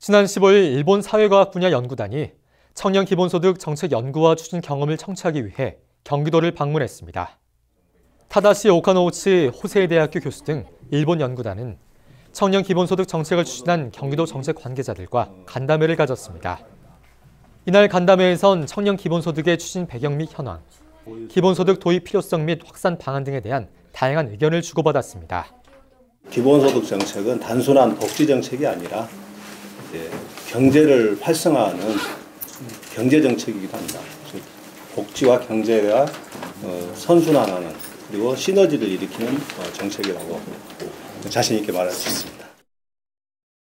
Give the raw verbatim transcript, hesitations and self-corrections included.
지난 십오일 일본 사회과학 분야 연구단이 청년 기본소득 정책 연구와 추진 경험을 청취하기 위해 경기도를 방문했습니다. 타다시 오카노우치 호세이대학교 교수 등 일본 연구단은 청년 기본소득 정책을 추진한 경기도 정책 관계자들과 간담회를 가졌습니다. 이날 간담회에선 청년 기본소득의 추진 배경 및 현황, 기본소득 도입 필요성 및 확산 방안 등에 대한 다양한 의견을 주고받았습니다. 기본소득 정책은 단순한 복지 정책이 아니라 이제 경제를 활성화하는 경제 정책이기도 합니다. 복지와 경제가 선순환하는 그리고 시너지를 일으키는 정책이라고 자신 있게 말할 수 있습니다.